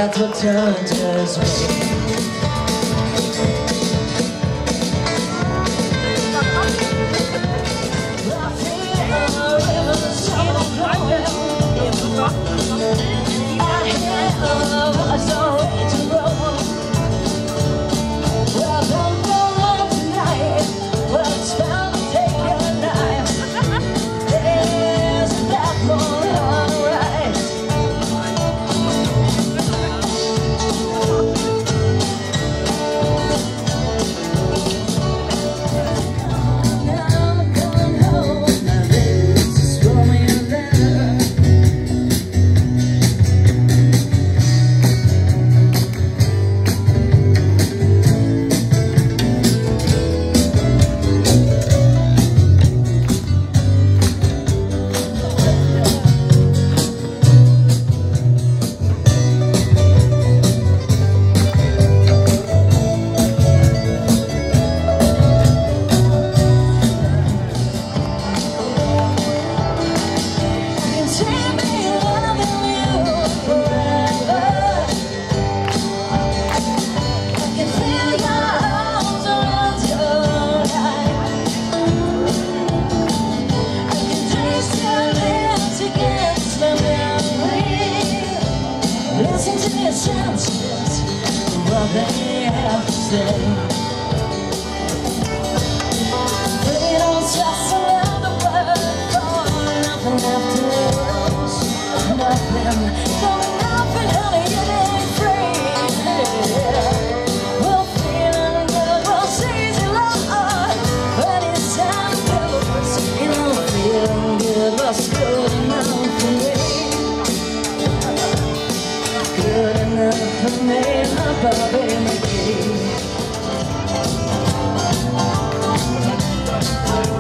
that's what turns me. Listen to your senses, what they have to say. They don't stress around the world for nothing left to lose. Nothing, nothing, honey, it ain't free. We'll feel good, we'll seize it, Lord, but it's time goes. You don't feel good, what's good enough for me? Good enough for me, my Bobby McGee.